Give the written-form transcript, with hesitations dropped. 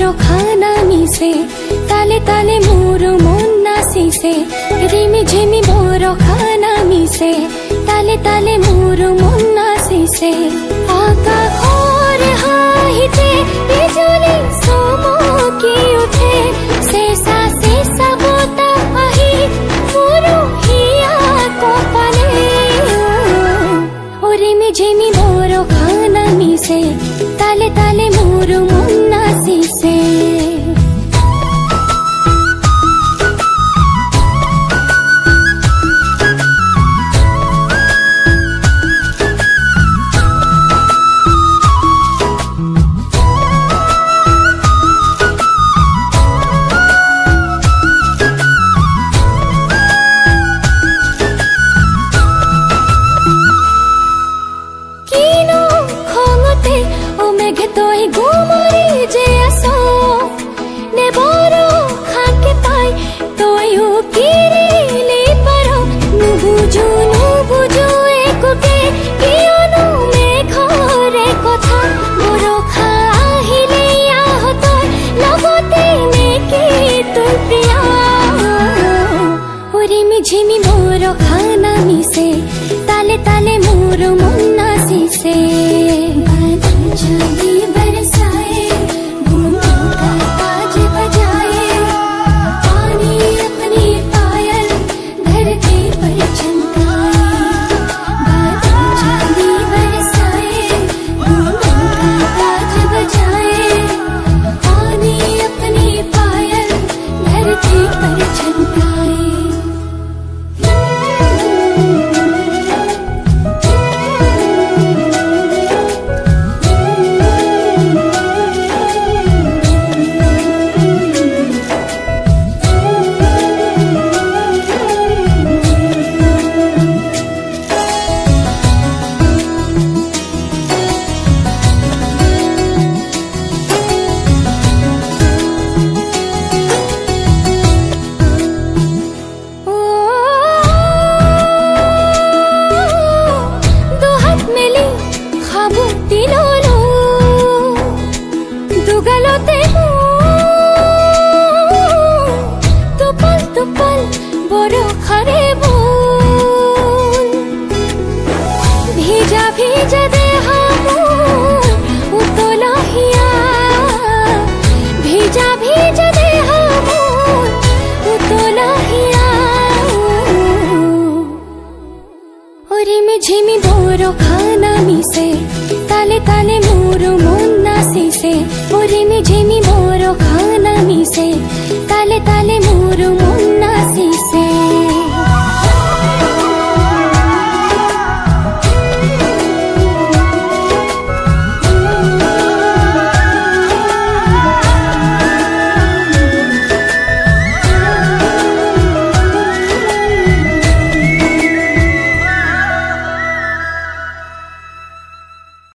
मोरो खाना मिसे ताले ताले मोरो मन नाचिसे रिमी झिमी मोरो खाना मिसे ताले ताले मोरो मन नाचिसे आकाशर हाहिते बिजुली चमकी उठे शेषा शेषा बताह आहि मोरो हिया कपाले रिमी झिमी मोरो खाना मिसे ताले ताले मोरो मन नाचिसे झिमी मोरो खाना मिसे ताले ताले मोरो मन नाचिसे बादल बरसाए बूंदों का ताज बजाए पानी अपनी पायल धरती पर चमकाए बादल बरसाए बूंदों का ताज बजाए पानी अपनी पायल धरती पर चमकाए झिमी मोरो खाना मिसे ताले ताले